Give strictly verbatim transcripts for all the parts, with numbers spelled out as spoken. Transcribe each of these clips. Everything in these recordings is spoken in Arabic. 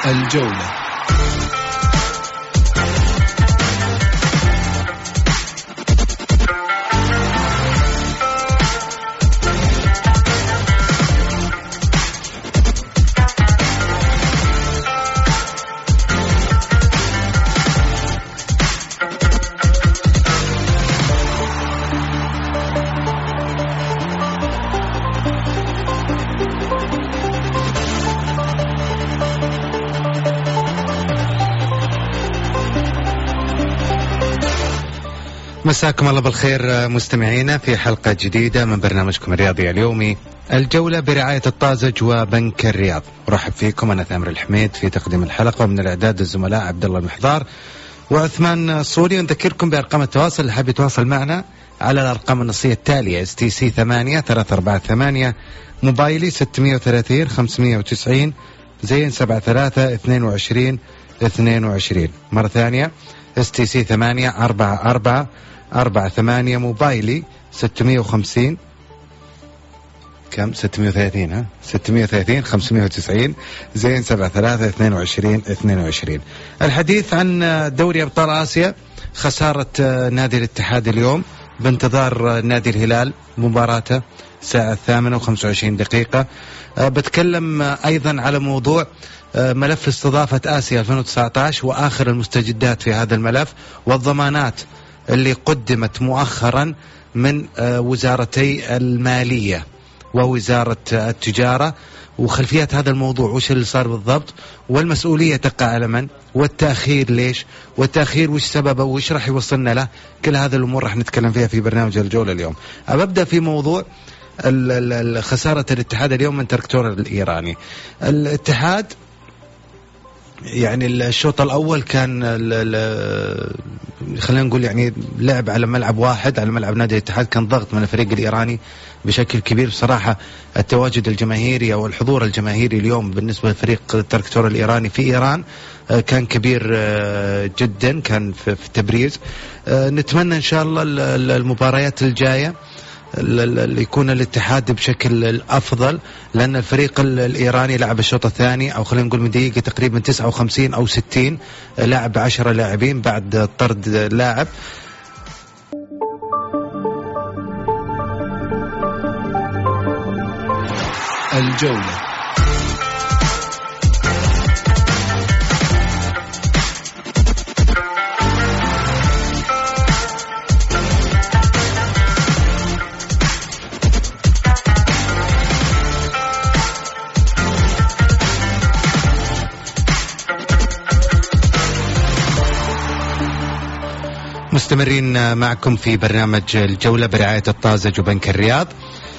الجولة. مساكم الله بالخير مستمعينا في حلقة جديدة من برنامجكم الرياضي اليومي الجولة برعاية الطازج وبنك الرياض. أرحب فيكم أنا ثامر الحميد في تقديم الحلقة، ومن الإعداد الزملاء عبد الله المحضار وعثمان الصوري. ونذكركم بأرقام التواصل اللي حاب يتواصل معنا على الأرقام النصية التالية: اس تي سي ثمانية ثلاثة أربعة ثمانية، موبايلي ستمية وثلاثين خمسمية وتسعين، زين سبعة ثلاثة اثنين وعشرين اثنين وعشرين. مرة ثانية اس تي سي ثمانية أربعة أربعة أربعة ثمانية، موبايلي ستمية وخمسين كم ستمية وثلاثين ها ستمية وثلاثين خمسمية وتسعين، زين سبعة ثلاثة اثنين وعشرين اثنين وعشرين. الحديث عن دوري أبطال آسيا، خسارة نادي الاتحاد اليوم بانتظار نادي الهلال مباراته الساعة الثامنة وخمسة وعشرين دقيقة. بتكلم أيضا على موضوع ملف استضافة آسيا ألفين وتسعة عشر وآخر المستجدات في هذا الملف، والضمانات اللي قدمت مؤخرا من وزارتي المالية ووزارة التجارة، وخلفيات هذا الموضوع وش اللي صار بالضبط، والمسؤولية تقع على من، والتأخير ليش، والتأخير وش سببه وش راح يوصلنا له. كل هذه الأمور راح نتكلم فيها في برنامج الجولة اليوم. أبدأ في موضوع خسارة الاتحاد اليوم من تركتور الإيراني. الاتحاد يعني الشوط الأول كان خلينا نقول يعني لعب على ملعب واحد، على ملعب نادي الاتحاد، كان ضغط من الفريق الإيراني بشكل كبير. بصراحة التواجد الجماهيري أو الحضور الجماهيري اليوم بالنسبة لفريق التركتور الإيراني في إيران كان كبير جدا، كان في تبريز. نتمنى إن شاء الله المباريات الجاية اللي يكون الاتحاد بشكل أفضل، لأن الفريق الإيراني لعب الشوط الثاني أو خلينا نقول من دقيقة تقريبا تسعة وخمسين أو ستين، لعب عشرة لاعبين بعد طرد لاعب. الجولة. مستمرين معكم في برنامج الجولة برعاية الطازج وبنك الرياض.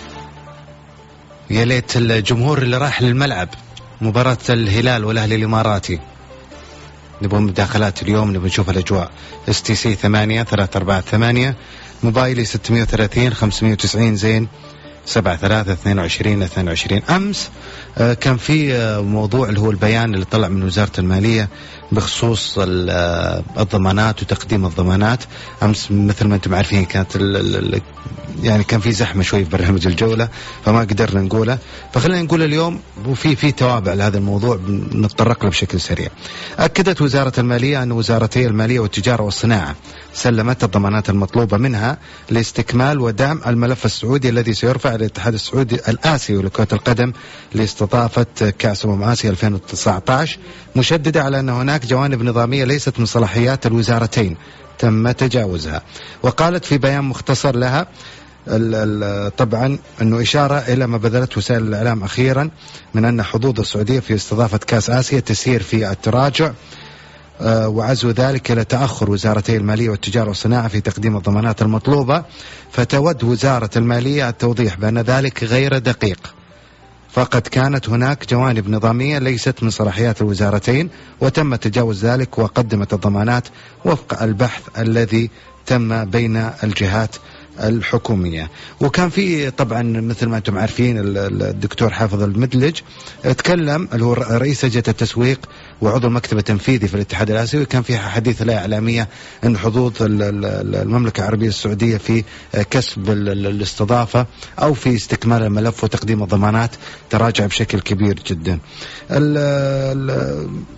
يا ليت الجمهور اللي راح للملعب مباراة الهلال والأهلي الإماراتي. نبغى مداخلات اليوم، نبغى نشوف الأجواء. اس تي سي ثمانية ثلاثة أربعة ثمانية، موبايلي ستمية وثلاثين خمسمية وتسعين، زين سبعة ثلاثة اثنين وعشرين اثنين وعشرين. أمس آه كان في آه موضوع اللي هو البيان اللي طلع من وزارة المالية بخصوص الضمانات وتقديم الضمانات. أمس مثل ما أنتم عارفين كانت ال ال يعني كان في زحمة شوي في برنامج الجولة فما قدرنا نقوله، فخلينا نقول اليوم وفي في توابع لهذا الموضوع نتطرق له بشكل سريع. أكدت وزارة المالية أن وزارتي المالية والتجارة والصناعة سلمت الضمانات المطلوبة منها لاستكمال ودعم الملف السعودي الذي سيرفع الاتحاد السعودي الآسيوي لكرة القدم لاستضافة كأس أمم آسيا ألفين وتسعة عشر، مشددة على أن هناك جوانب نظامية ليست من صلاحيات الوزارتين تم تجاوزها. وقالت في بيان مختصر لها طبعا أنه إشارة إلى ما بذلت وسائل الإعلام أخيرا من أن حظوظ السعودية في استضافة كأس آسيا تسير في التراجع، وعزو ذلك إلى تأخر وزارتي المالية والتجارة والصناعة في تقديم الضمانات المطلوبة. فتود وزارة المالية التوضيح بأن ذلك غير دقيق، فقد كانت هناك جوانب نظامية ليست من صلاحيات الوزارتين وتم تجاوز ذلك، وقدمت الضمانات وفق البحث الذي تم بين الجهات الحكومية. وكان في طبعا مثل ما انتم عارفين الدكتور حافظ المدلج تكلم، اللي هو رئيس لجنة التسويق وعضو المكتب التنفيذي في الاتحاد الآسيوي، كان في حديث لا إعلامية أن حظوظ المملكة العربية السعودية في كسب الاستضافة أو في استكمال الملف وتقديم الضمانات تراجع بشكل كبير جدا.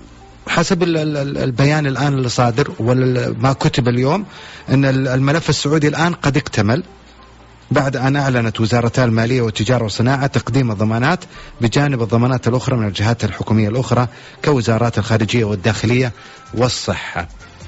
حسب البيان الآن اللي صادر وما كتب اليوم أن الملف السعودي الآن قد اكتمل بعد أن أعلنت وزارتا المالية والتجارة والصناعة تقديم الضمانات بجانب الضمانات الأخرى من الجهات الحكومية الأخرى كوزارات الخارجية والداخلية والصحة.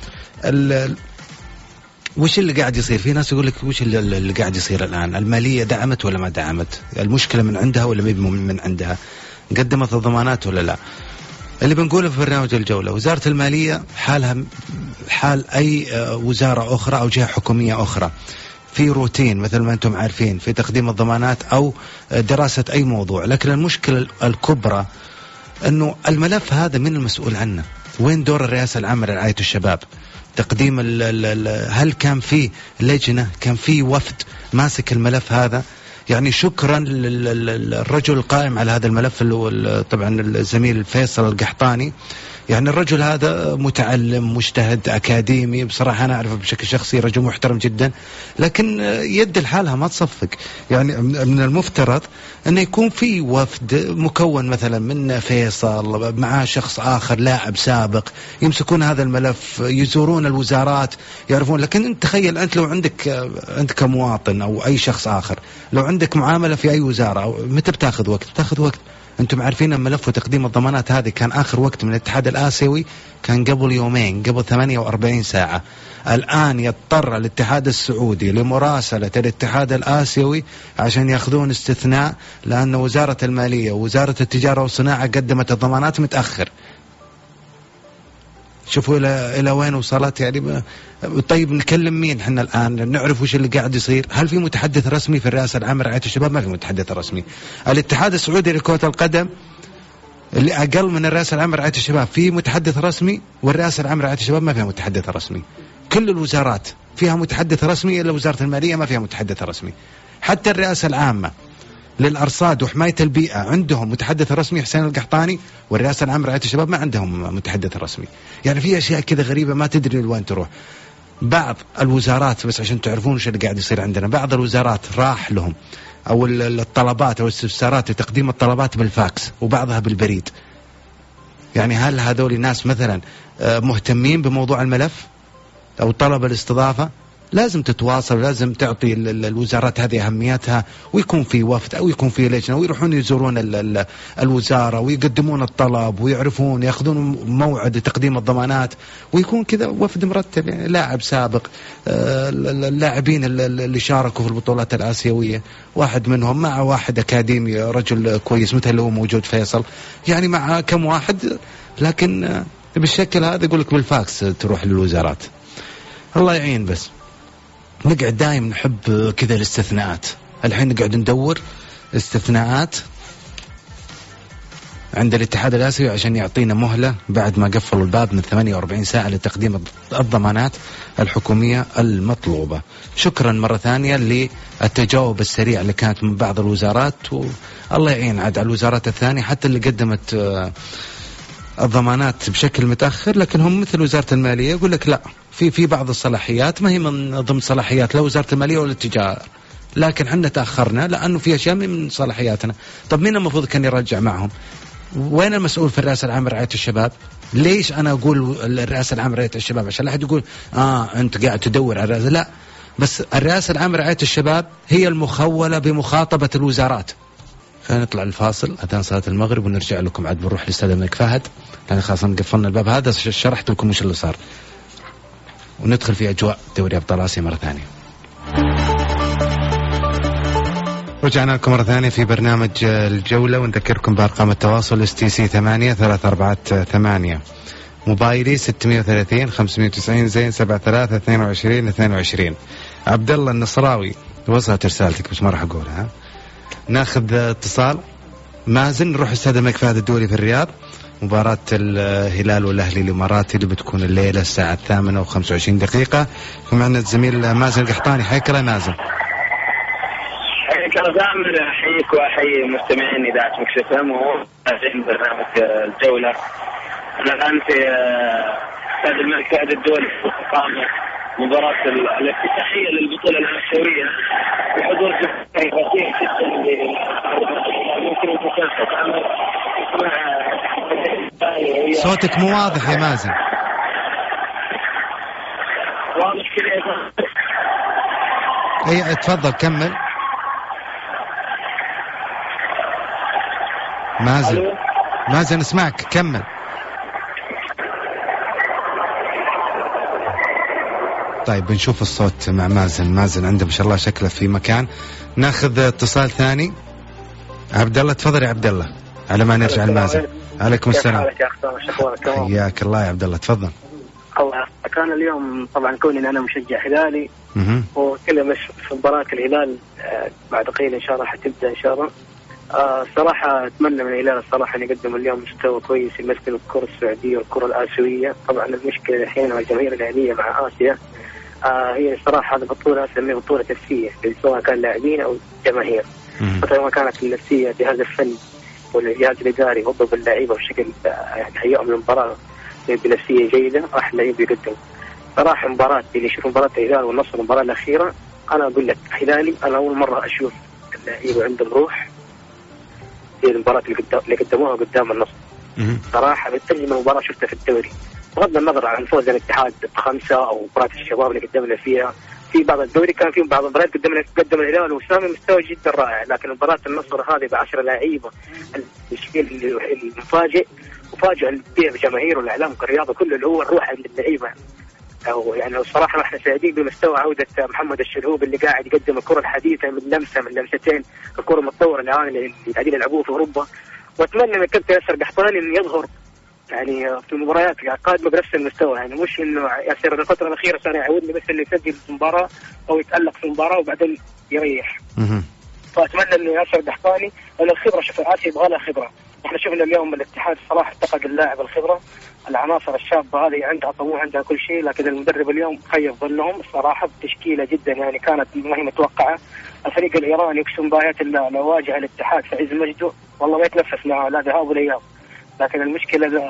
وش اللي قاعد يصير؟ في ناس يقول لك وش اللي قاعد يصير الآن؟ المالية دعمت ولا ما دعمت؟ المشكلة من عندها ولا من عندها؟ قدمت الضمانات ولا لا؟ اللي بنقوله في برنامج الجولة، وزارة المالية حالها حال أي وزارة أخرى أو جهة حكومية أخرى في روتين مثل ما أنتم عارفين في تقديم الضمانات أو دراسة أي موضوع، لكن المشكلة الكبرى أنه الملف هذا من المسؤول عنه؟ وين دور الرئاسة العامة لرعاية الشباب؟ تقديم ال ال هل كان في لجنة، كان في وفد ماسك الملف هذا؟ يعني شكرا للرجل القائم على هذا الملف اللي هو طبعا الزميل فيصل القحطاني. يعني الرجل هذا متعلم مجتهد أكاديمي، بصراحة أنا أعرفه بشكل شخصي، رجل محترم جدا، لكن يد الحالها ما تصفق. يعني من المفترض أن يكون في وفد مكون مثلا من فيصل مع شخص آخر لاعب سابق يمسكون هذا الملف، يزورون الوزارات يعرفون. لكن انت تخيل أنت لو عندك أنت كمواطن أو أي شخص آخر لو عندك معاملة في أي وزارة، متى بتاخذ وقت؟ بتاخذ وقت. أنتم عارفين ملف تقديم الضمانات هذه كان آخر وقت من الاتحاد الآسيوي كان قبل يومين، قبل ثمانية وأربعين ساعة. الآن يضطر الاتحاد السعودي لمراسلة الاتحاد الآسيوي عشان يأخذون استثناء، لأن وزارة المالية ووزارة التجارة والصناعة قدمت الضمانات متأخر. شوفوا إلى إلى وين وصلت. يعني طيب نكلم مين احنا الآن؟ نعرف وش اللي قاعد يصير. هل في متحدث رسمي في الرئاسة العامة لرعاية الشباب؟ ما في متحدث رسمي. الاتحاد السعودي لكرة القدم اللي أقل من الرئاسة العامة لرعاية الشباب في متحدث رسمي، والرئاسة العامة لرعاية الشباب ما فيها متحدث رسمي. كل الوزارات فيها متحدث رسمي إلا وزارة المالية ما فيها متحدث رسمي. حتى الرئاسة العامة للأرصاد وحماية البيئة عندهم متحدث رسمي حسين القحطاني، والرئاسة العامة لرعاية الشباب ما عندهم متحدث رسمي. يعني في أشياء كذا غريبة ما تدري لوين تروح. بعض الوزارات بس عشان تعرفون وش اللي قاعد يصير عندنا، بعض الوزارات راح لهم أو الطلبات أو الاستفسارات لتقديم الطلبات بالفاكس وبعضها بالبريد. يعني هل هذول الناس مثلا مهتمين بموضوع الملف أو طلب الاستضافة؟ لازم تتواصل، لازم تعطي الوزارات هذه أهميتها، ويكون في وفد أو يكون في لجنة ويروحون يزورون الوزارة ويقدمون الطلب ويعرفون يأخذون موعد تقديم الضمانات، ويكون كذا وفد مرتب. يعني لاعب سابق، اللاعبين اللي شاركوا في البطولات الآسيوية واحد منهم مع واحد أكاديمي رجل كويس مثل اللي هو موجود فيصل، يعني مع كم واحد، لكن بالشكل هذا يقول لك بالفاكس تروح للوزارات. الله يعين. بس نقعد دائما نحب كذا الاستثناءات. الحين نقعد ندور استثناءات عند الاتحاد الآسيوي عشان يعطينا مهلة بعد ما قفلوا الباب من ثمانية وأربعين ساعة لتقديم الضمانات الحكومية المطلوبة. شكرا مرة ثانية للتجاوب السريع اللي كانت من بعض الوزارات، والله يعين عاد على الوزارات الثانية حتى اللي قدمت الضمانات بشكل متأخر، لكن هم مثل وزارة المالية يقول لك لا، في في بعض الصلاحيات ما هي من ضمن صلاحيات لا وزارة المالية ولا التجارة، لكن حنا تأخرنا لأنه في أشياء من صلاحياتنا. طب مين المفروض كان يرجع معهم؟ وين المسؤول في الرئاسة العامة لرعاية الشباب؟ ليش أنا أقول الرئاسة العامة لرعاية الشباب؟ عشان لا أحد يقول آه أنت قاعد تدور على الرئاسة. لا، بس الرئاسة العامة لرعاية الشباب هي المخولة بمخاطبة الوزارات. خلينا نطلع الفاصل أذان صلاة المغرب ونرجع لكم. عاد بنروح للأستاذ الملك فهد لأن خلاص قفلنا الباب هذا، شرحت لكم وش اللي صار، وندخل في أجواء دوري أبطال آسيا مرة ثانية. رجعنا لكم مرة ثانية في برنامج الجولة، ونذكركم بأرقام التواصل اس تي سي ثمانية ثلاثة أربعة ثمانية، موبايلي ستمية وثلاثين خمسمية وتسعين زين سبعة ثلاثة اثنين وعشرين اثنين وعشرين. عبد الله النصراوي وصلت رسالتك بس ما راح أقولها. ناخذ اتصال. مازن. نروح استاد الملك فهد الدولي في الرياض، مباراة الهلال والأهلي الإماراتي اللي بتكون الليلة الساعة الثامنة وخمسة وعشرين دقيقة. ومعنا الزميل مازن القحطاني. حياك الله مازن. حياك الله زامل، أحييك وأحيي مستمعين إذاعة مكس اف ام ومتابعين برنامج الجولة. أنا الآن في استاد الملك فهد الدولي في مباراة الافتتاحية للبطولة الآسيوية بحضور جماهير بسيط جدا ممكن المشاركة. صوتك مو واضح يا مازن. واضح كذا. اي تفضل كمل. مازن مازن اسمعك كمل. طيب بنشوف الصوت مع مازن. مازن عنده ما شاء الله شكله في مكان. ناخذ اتصال ثاني. عبد الله تفضل يا عبد الله على ما نرجع لمازن. عليكم السلام. حياك الله يا عبد الله تفضل. الله كان اليوم طبعا كوني انا مشجع هلالي وكل مش في مباراة الهلال بعد قليل ان شاء الله حتبدا ان شاء الله. الصراحة أتمنى من الهلال الصراحة أن يقدم اليوم مستوى كويس يمثل الكرة السعودية والكرة الآسيوية. طبعا المشكلة الحين مع الجماهير الأهلية مع آسيا آه هي صراحة هذه بطولة أسميها بطولة نفسية سواء كان لاعبين أو جماهير. حتى ما كانت النفسية جهاز الفن والجهاز الإداري يوظف اللعيبة بشكل يعني هيئهم للمباراة بنفسية جيدة راح اللعيب يقدم. صراحة مباراة اللي يشوف مباراة الهلال والنصر المباراة الأخيرة أنا أقول لك هلالي أنا أول مرة أشوف اللعيبة عندهم روح في المباراة اللي, قدام اللي قدموها قدام النصر. صراحة بالتجربة المباراة شفتها في الدوري بغض النظر عن فوز الاتحاد بخمسة أو مباراة الشباب اللي قدمنا فيها في بعض الدوري كان في بعض المباريات قدمنا قدم الهلال وسامي مستوى جدا رائع. لكن مباراة النصر هذه بعشرة لاعيبة التشكيل المفاجئ وفاجئ البيع بجماهير والإعلام كالرياضة كله اللي هو الروح عند اللعيبة. أو يعني الصراحة نحن سعيدين بمستوى عودة محمد الشلهوب اللي قاعد يقدم الكرة الحديثة من لمسة من لمستين الكرة المتطورة الآن اللي قاعدين يلعبوها في أوروبا. وأتمنى من الكابتن ياسر قحطاني إنه يظهر يعني في المباريات قادمة بنفس المستوى. يعني مش إنه ياسر الفترة الأخيرة صار يعودني بس إنه يسجل في المباراة أو يتألق في المباراة وبعدين يريح. فأتمنى إنه ياسر قحطاني لأن الخبرة شوف آسيا يبغى لها خبرة. احنا شفنا اليوم الاتحاد صراحة افتقد اللاعب الخبرة العناصر الشابة هذه عندها طموح عندها كل شيء لكن المدرب اليوم خيب ظنهم الصراحة بتشكيلة جدا يعني كانت ما هي متوقعة. الفريق الإيراني يقسم بايات الله لو واجه الاتحاد في عز مجده والله ما يتنفس معه لا ذهاب ولا إياب. لكن المشكلة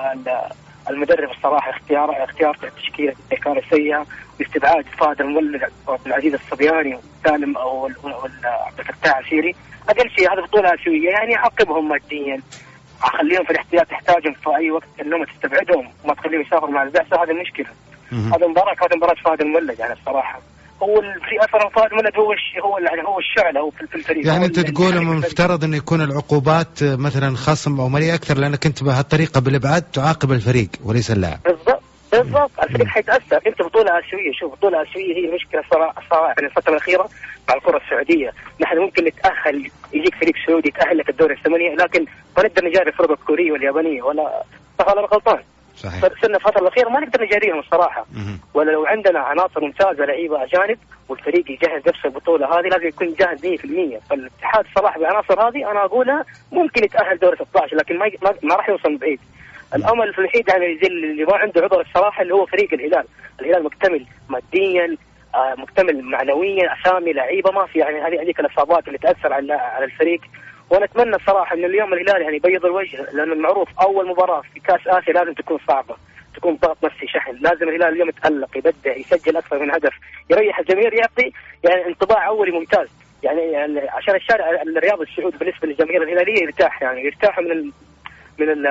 المدرب الصراحة اختيار اختيار التشكيلة كانت سيئة باستبعاد فهد المولد والعزيز الصبياني وسالم أو عبد الفتاح العسيري. أقل شيء هذه بطولة آسيوية يعني عاقبهم ماديا أخليهم في الاحتياط تحتاجهم في أي وقت إنهم تستبعدهم وما تخليهم يسافروا مع البعثة. هذه المشكلة. هذا مباراة كانت مباراة فهد المولد يعني الصراحة هو في أثر فهد المولد هو هو يعني هو الشعلة هو في الفريق. يعني أنت تقول من المفترض إنه يكون العقوبات مثلا خصم أو مالية أكثر لأنك أنت بهالطريقة بالإبعاد تعاقب الفريق وليس اللاعب. بالضبط بالضبط الفريق حيتأثر. أنت بطولة آسيوية شوف بطولة آسيوية هي المشكلة صراحة صراحة يعني الفترة الأخيرة مع الكرة السعودية نحن ممكن نتأهل يجيك فريق سعودي يتأهل لك الدوري الثمانية لكن ما نقدر نجاري الفرق الكورية واليابانية ولا صح ولا غلطان. صحيح. صرنا الفترة الأخيرة ما نقدر نجاريهم الصراحة. ولا لو عندنا عناصر ممتازة لعيبة أجانب والفريق يجهز نفس البطولة هذه لازم يكون جاهز مية بالمية. فالاتحاد صراحة بالعناصر هذه أنا أقولها ممكن يتأهل دوري ستة عشر لكن ما ما, ما راح يوصل بعيد. الأمل في الوحيد يعني زي اللي ما عنده عذر الصراحة اللي هو فريق الهلال. الهلال مكتمل ماديا آه مكتمل معنويا أسامي لعيبة ما في يعني هذه هذيك الإصابات اللي تأثر على على الفريق. ونتمنى الصراحة إن اليوم الهلال يعني يبيض الوجه لأن المعروف أول مباراة في كأس آسيا لازم تكون صعبة تكون ضغط نفسي شحن. لازم الهلال اليوم يتألق يبدع يسجل أكثر من هدف يريح الجماهير يعطي يعني انطباع أولي ممتاز يعني عشان الشارع الرياضي السعودي بالنسبة للجماهير الهلالية يرتاح يعني يرتاحوا من ال من ال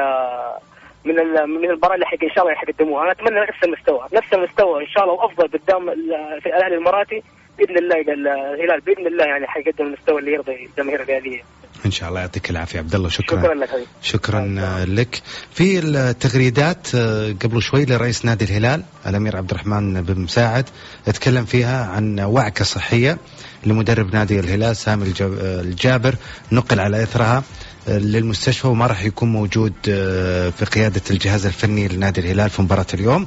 من ال من المباراة اللي حق إن شاء الله يقدموها. أنا أتمنى نفس المستوى نفس المستوى إن شاء الله وأفضل قدام في الأهلي الإماراتي بإذن الله. الهلال بإذن الله يعني حيقدم المستوى اللي يرضي الجماهير الرياضية إن شاء الله. يعطيك العافية عبد الله. شكرا شكرا لك, شكرا لك. في التغريدات قبل شوي لرئيس نادي الهلال الأمير عبد الرحمن بن مساعد اتكلم فيها عن وعكة صحية لمدرب نادي الهلال سامي الجابر نقل على إثرها للمستشفى وما راح يكون موجود في قيادة الجهاز الفني لنادي الهلال في مباراة اليوم.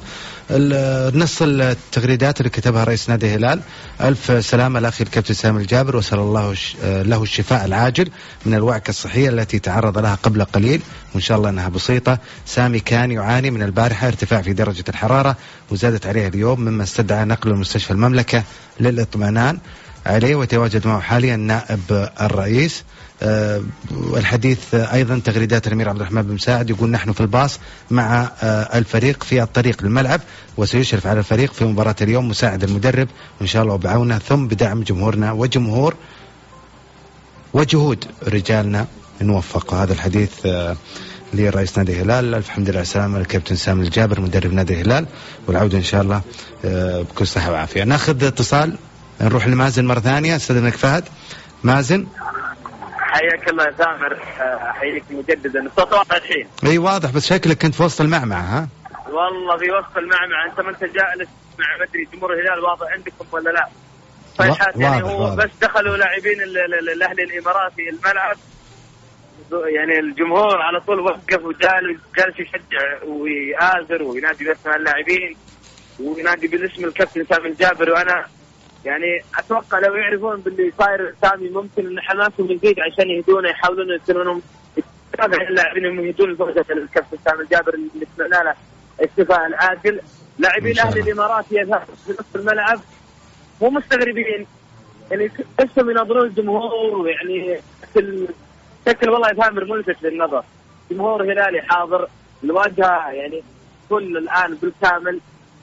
نص التغريدات اللي كتبها رئيس نادي الهلال: ألف سلامة الأخي الكابتن سامي الجابر وسأل الله له الشفاء العاجل من الوعكة الصحية التي تعرض لها قبل قليل وإن شاء الله أنها بسيطة. سامي كان يعاني من البارحة ارتفاع في درجة الحرارة وزادت عليه اليوم مما استدعى نقله لمستشفى المملكة للإطمئنان عليه ويتواجد معه حاليا نائب الرئيس. أه الحديث أيضا تغريدات الأمير عبد الرحمن بن مساعد يقول: نحن في الباص مع أه الفريق في الطريق للملعب وسيشرف على الفريق في مباراة اليوم مساعد المدرب وإن شاء الله بعونه ثم بدعم جمهورنا وجمهور وجهود رجالنا نوفق. هذا الحديث لرئيس نادي الهلال. الف حمد لله على السلامة الكابتن سامي الجابر مدرب نادي الهلال، والعودة إن شاء الله بكل صحة وعافية. ناخذ اتصال، نروح لمازن مرة ثانية. استاذنك فهد. مازن حياك الله يا سامر. احييك مجددا. الصوت واضح الحين؟ اي واضح، بس شكلك كنت في وسط المعمعة. ها والله في وسط المعمعة. انت ما انت جالس مع مدري جمهور الهلال واضح عندكم ولا لا؟ صيحات يعني هو واضح. بس دخلوا لاعبين الاهلي الاماراتي الملعب، يعني الجمهور على طول وقف وجالس جالس يشجع ويآزر وينادي باسم اللاعبين وينادي بالاسم الكابتن سامي الجابر. وانا يعني اتوقع لو يعرفون باللي صاير سامي ممكن ان حماسهم يزيد عشان يهدونه، يحاولون يصيرون يتابع اللاعبين يهدون لدرجه الكابتن سامي الجابر اللي سمعنا له استفاء العاجل. لاعبين الاهلي الاماراتي يذهبون في نصف الملعب مو مستغربين، يعني بسهم يناظرون الجمهور، يعني شكل والله يفهم ملفت للنظر. جمهور هلالي حاضر، الواجهه يعني كل الان بالكامل.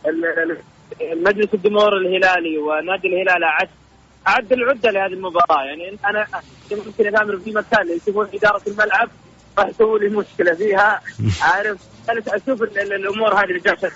المجلس الجمهور الهلالي ونادي الهلال اعد اعد العده لهذه المباراه. يعني انا ممكن افهم في مكان يشوفون اداره الملعب راح يسووا لي مشكله فيها، عارف. اشوف الامور هذه اللي جالسه،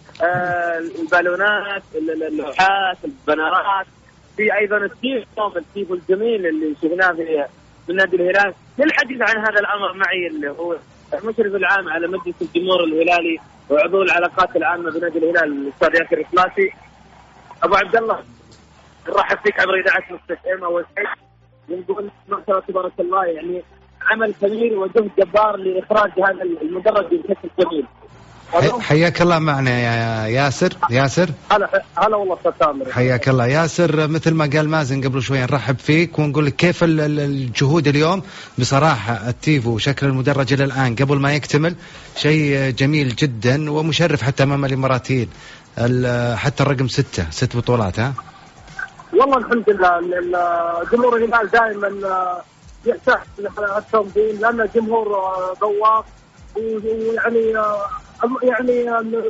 آه البالونات، اللوحات، البنرات، في ايضا التيف التيف الجميل اللي شفناه في من نادي الهلال. للحديث عن هذا الامر معي اللي هو المشرف العام على مجلس الجمهور الهلالي وعضو العلاقات العامه بنادي الهلال الاستاذ ياسر الفلاسي. ابو عبد الله نرحب فيك عبر اذاعه مستشفى اول شيء، ونقول ما شاء الله تبارك الله، يعني عمل كبير وجهد جبار لاخراج هذا المدرج بشكل جميل. حياك الله معنا يا ياسر. ياسر هلا هلا والله استاذ سامر. حياك الله ياسر. مثل ما قال مازن قبل شوي نرحب فيك ونقول لك كيف الجهود اليوم. بصراحة التيفو وشكل المدرج إلى الآن قبل ما يكتمل شيء جميل جدا ومشرف حتى أمام الإماراتيين. حتى الرقم ستة ست بطولات. ها والله الحمد لله. جمهور الهلال دائما يحتاج التنظيم لأنه جمهور ذواق، ويعني يعني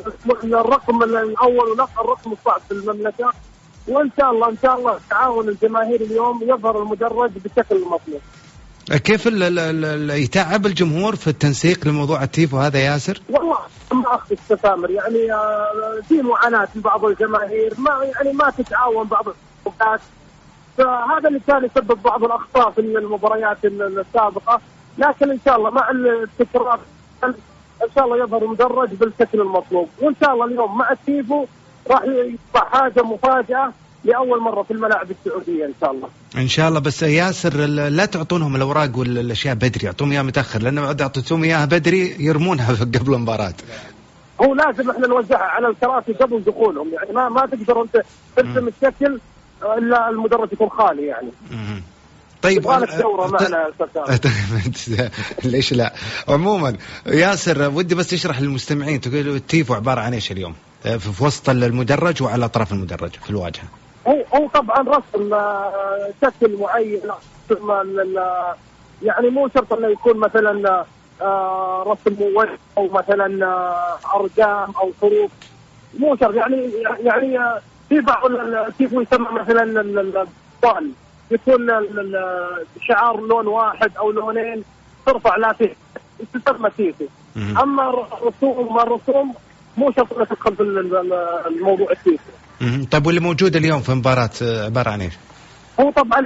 الرقم الأول والرقم الصعب في المملكة. وإن شاء الله إن شاء الله تعاون الجماهير اليوم يظهر المدرج بشكل مطلوب. كيف يتعب الجمهور في التنسيق لموضوع التيفو هذا ياسر؟ والله ما أخذ التسامر، يعني في معاناة من بعض الجماهير، ما يعني ما تتعاون بعض الوقت، فهذا اللي كان يسبب بعض الأخطاء في المباريات السابقة. لكن إن شاء الله مع التكرار إن شاء الله يظهر المدرج بالشكل المطلوب، وإن شاء الله اليوم مع التيفو راح يصبح حاجة مفاجأة لأول مرة في الملاعب السعودية إن شاء الله. إن شاء الله. بس ياسر لا تعطونهم الأوراق والأشياء بدري، أعطوهم إياها متأخر، لأنه إذا أعطيتهم إياها بدري يرمونها قبل المباراة. هو لازم إحنا نوزعها على الكراسي قبل دخولهم، يعني ما ما تقدر أنت ترسم الشكل إلا المدرج يكون خالي يعني. م- طيب الدورة معنا ليش لا. عموما ياسر ودي بس تشرح للمستمعين، تقول التيفو عبارة عن ايش اليوم في وسط المدرج وعلى طرف المدرج في الواجهة؟ هو هو طبعا رسم شكل معين، يعني مو شرط انه يكون مثلا رسم موجه او مثلا ارقام او حروف، مو شرط. يعني يعني في بعض التيفو يسمى مثلا الطال، يكون الشعار لون واحد او لونين ترفع لافته تسمى تيفو. اما الرسوم الرسوم مو شرط انها تدخل في الموضوع التيفو. طيب واللي موجود اليوم في مباراة عبارة عن ايش؟ هو طبعا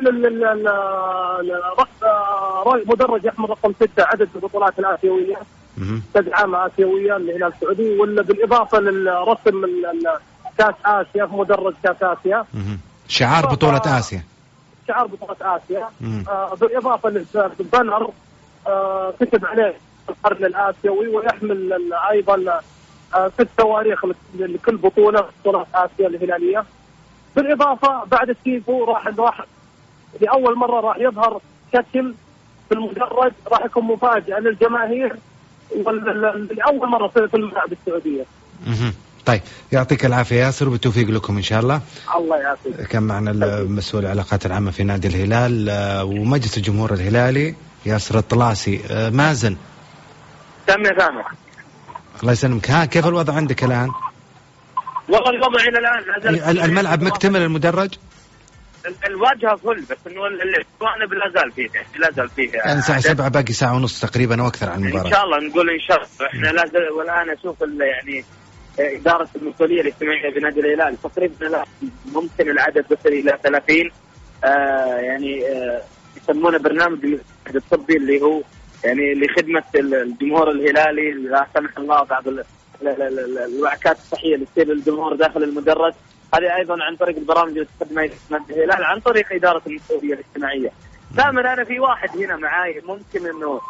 مدرج يحمل رقم ستة، عدد البطولات الآسيوية، تدعم آسيوية للهلال السعودي، ولا بالإضافة للرسم كاس آسيا في مدرج كاس آسيا، شعار بطولة آسيا، شعار بطولة آسيا، آه بالإضافة للبانر آه كتب عليه القرن الآسيوي، ويحمل أيضا آه ست تواريخ لكل بطولة بطولات آسيا الهلالية. بالإضافة بعد التيفو راح راح لأول مرة راح يظهر شكل في المدرج راح يكون مفاجأة للجماهير لأول مرة في الملاعب السعودية. طيب يعطيك العافية ياسر وبالتوفيق لكم إن شاء الله. الله يعافيك. كان معنا المسؤول العلاقات العامة في نادي الهلال ومجلس الجمهور الهلالي ياسر الطلاسي. مازن تم يا سامر. الله يسلمك. ها كيف الوضع عندك الآن؟ والله الوضع إلى الآن الملعب مكتمل المدرج؟ الواجهه فل، بس انه الجوانب لا زال فيها لا زال فيها يعني الساعه سبعة باقي ساعه ونص تقريبا او اكثر عن المباراه. ان شاء الله نقول ان شاء الله. احنا لا زال والان اشوف يعني اداره المسؤوليه الاجتماعيه بنادي الهلال تقريبا لا ممكن العدد يصل الى ثلاثين. آه يعني آه يسمونه برنامج الطبي اللي هو يعني لخدمه الجمهور الهلالي، لا سمح الله بعض الوعكات الصحيه اللي تصير للجمهور داخل المدرج، هذه ايضا عن طريق البرامج اللي تقدمها نادي الهلال عن طريق اداره المسؤوليه الاجتماعيه. دائما انا في واحد هنا معاي ممكن انه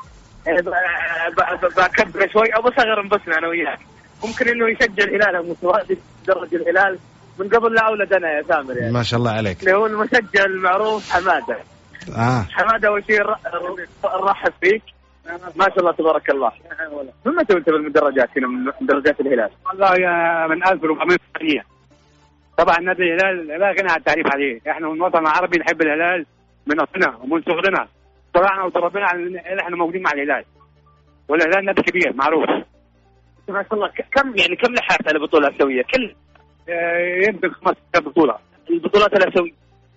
بكبر شوي او بصغر انبسنا انا وياك، ممكن انه يشجع الهلال او متواجد درج الهلال من قبل لا اولدنا يا سامر يعني. ما شاء الله عليك. اللي هو المشجع المعروف حماده. اه حماده اول شيء نرحب فيك، ما شاء الله تبارك الله. من متى انت بالمدرجات هنا من مدرجات الهلال؟ والله يا من ألف وأربعمائة وثمانية. طبعا نادي الهلال لا غنى عن التعريف عليه، احنا من الوطن العربي نحب الهلال من اصلنا ومن صغرنا، طلعنا وتربينا على احنا موجودين مع الهلال، والهلال نادي كبير معروف. ما شاء الله. كم يعني كم لحقت على بطوله اسيويه؟ كل اه يمكن خمس ست بطوله. البطولات الاسيويه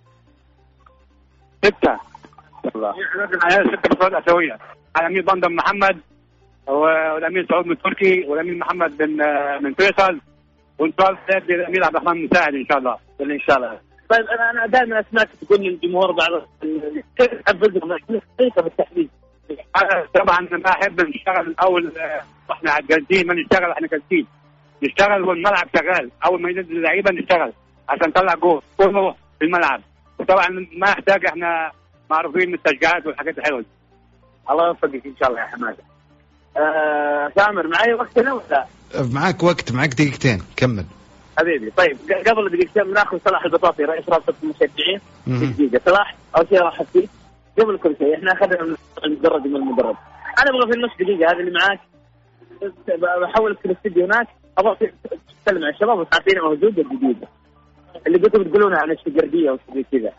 سته والله على ست بطولات اسيويه على امير بندم محمد والامير سعود من تركي والامير محمد من من فيصل، وان شاء الله الامير عبد الرحمن مساعد ان شاء الله. ان شاء الله. طيب انا انا دائما اسمعك تقول للجمهور بعض كيف تحفزهم الحقيقه بالتحديد. طبعا ما احب نشتغل اول احنا جالسين، ما نشتغل احنا جالسين نشتغل والملعب شغال، اول ما ينزل اللعيبه نشتغل عشان نطلع جول كله في الملعب. وطبعا ما يحتاج احنا معروفين من التشجيعات والحاجات الحلوه. الله يوفقك ان شاء الله يا حماده. آه سامر معي وقت هنا ولا؟ معك وقت، معك دقيقتين كمل حبيبي. طيب قبل دقيقتين بناخذ صلاح البطاطي رئيس رابطه المشجعين دقيقه. صلاح اول شيء راح فيك قبل كل شيء، احنا اخذنا المدرج من المدرج، انا ابغى في النص دقيقه هذه اللي معاك بحولك في الاستديو هناك، ابغى تتكلم عن الشباب وتعطينا موجود الجديده اللي قلتوا بتقولونها عن الشقرديه وشيء كذا.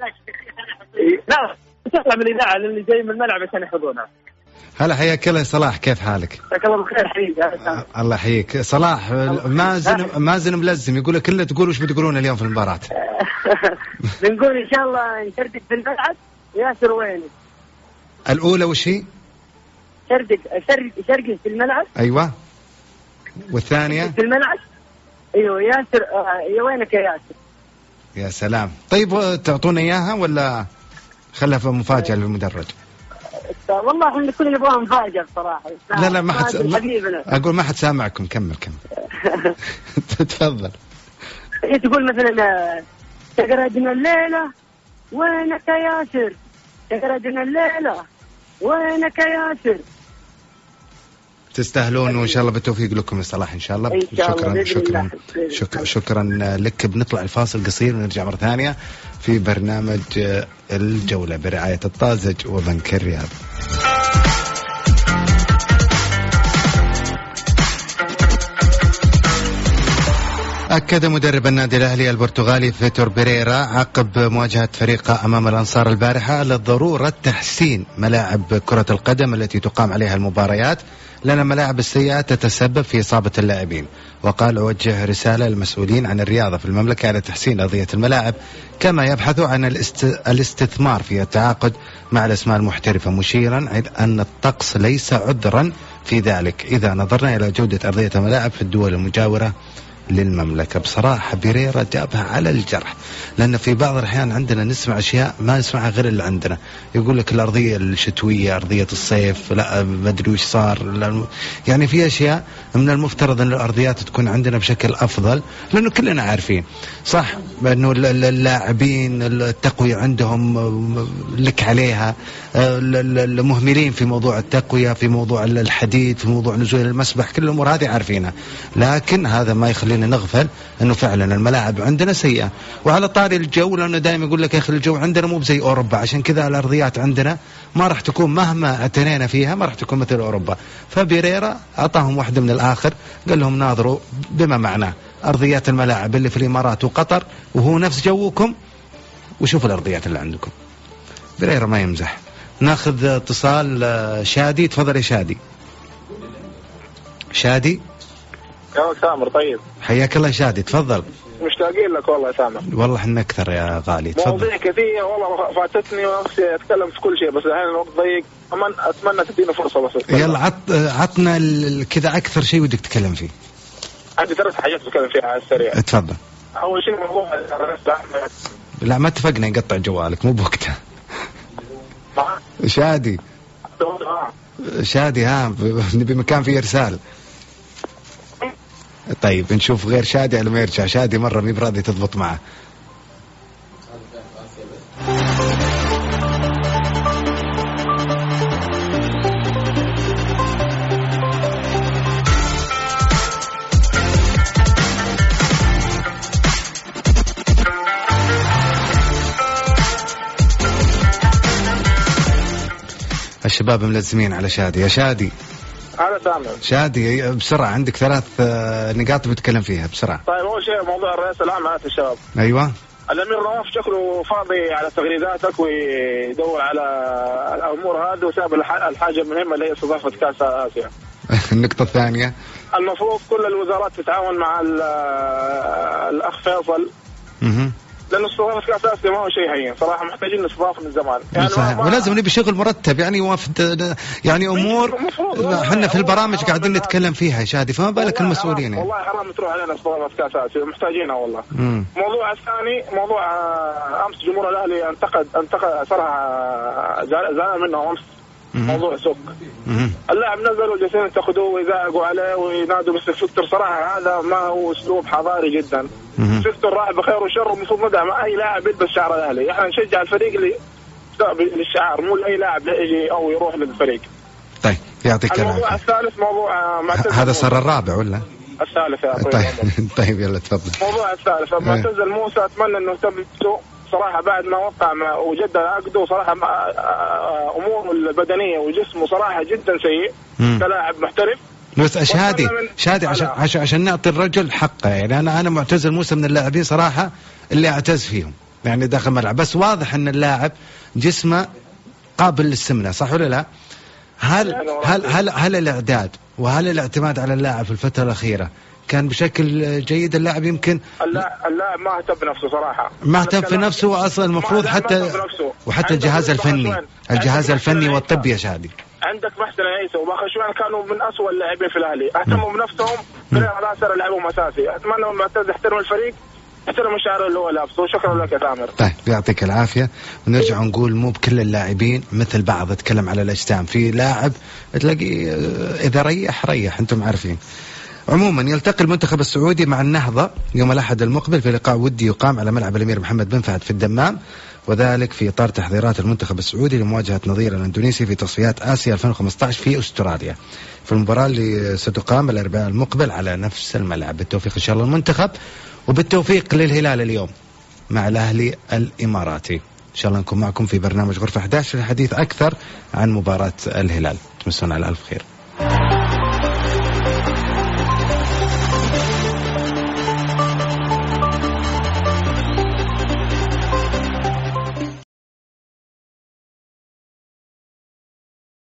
لا تطلع من الاذاعه اللي جاي من الملعب عشان يحضرونها. هلا حياك الله صلاح، كيف حالك؟ جزاك الله بالخير حبيبي. آه الله يحييك صلاح. مازن مازن ملزم يقول لك كله تقول وش بتقولون اليوم في المباراة؟ بنقول ان شاء الله نشردق في الملعب. ياسر ويني؟ الاولى وش هي؟ شردق شردق شردق في الملعب. ايوه. والثانية في الملعب. ايوه ياسر. آه وينك يا ياسر؟ يا سلام. طيب تعطونا اياها ولا خلها مفاجأة للمدرج؟ والله احنا كلنا نبغى مفاجأة بصراحة. لا لا ما حد ما اقول ما حد سامعكم. كمل كمل. تفضل. تقول مثلا شقردنا الليلة وينك يا ياسر؟ شقردنا الليلة وينك يا ياسر؟ تستاهلون وان شاء الله بالتوفيق لكم يا صلاح ان شاء الله. إن شاء شكرا الله شكرا شكرا شكرا لك. بنطلع الفاصل قصير ونرجع مرة ثانية في برنامج الجولة برعاية الطازج وبنك الرياض. أكد مدرب النادي الأهلي البرتغالي فيتور بيريرا عقب مواجهة فريقه أمام الأنصار البارحة على ضرورة تحسين ملاعب كرة القدم التي تقام عليها المباريات، لأن الملاعب السيئة تتسبب في إصابة اللاعبين. وقال أوجه رسالة للمسؤولين عن الرياضة في المملكة على تحسين أرضية الملاعب، كما يبحثوا عن الاست... الاستثمار في التعاقد مع الأسماء المحترفة، مشيرا أن الطقس ليس عذرا في ذلك إذا نظرنا إلى جودة أرضية الملاعب في الدول المجاورة للمملكة. بصراحة بيريرا جابها على الجرح، لأن في بعض الأحيان عندنا نسمع أشياء ما نسمعها غير اللي عندنا. يقول لك الأرضية الشتوية، أرضية الصيف، لا ما أدري وش صار. يعني في أشياء من المفترض أن الأرضيات تكون عندنا بشكل أفضل، لأنه كلنا عارفين صح أنه اللاعبين التقوية عندهم لك عليها، المهملين في موضوع التقوية، في موضوع الحديد، في موضوع نزول المسبح، كل الأمور هذه عارفينها. لكن هذا ما يخلينا نغفل أنه فعلا الملاعب عندنا سيئة. وعلى طاري الجو، لأنه دائما يقول لك يا أخي الجو عندنا مو بزي أوروبا، عشان كذا الأرضيات عندنا ما راح تكون مهما اعتنينا فيها ما راح تكون مثل أوروبا. فبيريرا أعطاهم واحدة من الآخر، قال لهم ناظروا بما معناه أرضيات الملاعب اللي في الإمارات وقطر وهو نفس جوكم، وشوفوا الأرضيات اللي عندكم. بيريرا ما يمزح. ناخذ اتصال شادي. تفضل يا شادي. شادي يا سامر. طيب حياك الله شادي، تفضل. مشتاقين لك والله يا سامر. والله احنا أكثر يا غالي. مواضيع كثيرة والله فاتتني ونفسي أتكلم في كل شيء بس الحين الوقت ضيق. أتمنى تدينا فرصة بس. يلا عط عطنا كذا أكثر شيء ودك تتكلم فيه. عندي ثلاث حاجات بتكلم فيها على السريع. اتفضل. أول شيء موضوع لا ما اتفقنا نقطع جوالك مو بوقته. شادي شادي ها نبي مكان فيه إرسال. طيب نشوف غير شادي على ما يرجع. شادي مرة مي براضي تضبط معه. الشباب ملزمين على شادي. يا شادي. هذا سامر. شادي بسرعة عندك ثلاث نقاط بتكلم فيها بسرعة. طيب أول شيء موضوع الرئيس العام هات الشباب. أيوة. الأمير نواف شكله فاضي على تغريداتك ويدور على الأمور هذه وساب الحاجة المهمة اللي هي استضافة كأس آسيا. النقطة الثانية. المفروض كل الوزارات تتعاون مع الأخ فيصل. اها. لأنه استضافة كأس آسيا ما هو شيء هين صراحة محتاجين استضافة من زمان يعني صحيح. ما... ولازم نبي شغل مرتب يعني وافد يعني أمور احنا في البرامج قاعدين نتكلم فيها يا شادي فما بالك المسؤولين يعني. والله حرام تروح علينا استضافة كأس آسيا محتاجينها والله. مم. موضوع الثاني موضوع أمس جمهور الأهلي انتقد انتقد صراحة زعل منه أمس. مم. موضوع سوق اللاعب نزلوا جالسين ينتقدوه ويزعقوا عليه وينادوا بس فيكتور صراحة هذا ما هو أسلوب حضاري جدا. فيكتور راح بخير وشر ومفروض ندعم أي لاعب يلبس شعر الأهلي. احنا نشجع الفريق اللي للشعار مو لأي لاعب يجي أو يروح للفريق. طيب يعطيك العافية. الموضوع الثالث موضوع هذا صار الرابع ولا؟ الثالث يا طيب طيب يلا تفضل. موضوع الثالث معتز موسى أتمنى إنه تبدو صراحة بعد ما وقع مع وجد عقده صراحة أموره البدنية وجسمه صراحة جدا سيء كلاعب محترف. بس شادي شادي عشان عشان عشان نعطي الرجل حقه يعني أنا أنا معتز موسى من اللاعبين صراحة اللي أعتز فيهم يعني داخل الملعب بس واضح أن اللاعب جسمه قابل للسمنة صح ولا لا؟ هل هل هل هل الإعداد وهل الاعتماد على اللاعب في الفترة الأخيرة كان بشكل جيد؟ اللاعب يمكن اللاعب ما اهتم بنفسه صراحة ما اهتم في نفسه أصلا المفروض حتى وحتى الجهاز الفني الجهاز الفني والطبي يا شادي. عندك محسن عيسى وباخشوان كانوا من أسوأ اللاعبين في الأهلي اهتموا بنفسهم فريق ناصر لعبهم أساسي. أتمنى من معتز يحترم الفريق يحترم الشعار اللي هو لابسه. شكرا لك يا تامر. طيب يعطيك العافية. ونرجع نقول مو بكل اللاعبين مثل بعض. اتكلم على الأجسام في لاعب تلاقي إذا ريح ريح أنتم عارفين. عموما يلتقي المنتخب السعودي مع النهضة يوم الأحد المقبل في لقاء ودي يقام على ملعب الأمير محمد بن فهد في الدمام وذلك في إطار تحضيرات المنتخب السعودي لمواجهة نظيره الإندونيسي في تصفيات آسيا ألفين وخمسة عشر في أستراليا في المباراة اللي ستقام الأربعاء المقبل على نفس الملعب. بالتوفيق إن شاء الله المنتخب وبالتوفيق للهلال اليوم مع الأهلي الإماراتي. إن شاء الله نكون معكم في برنامج غرفة أحد عشر للحديث أكثر عن مباراة الهلال. تمسون على ألف خير.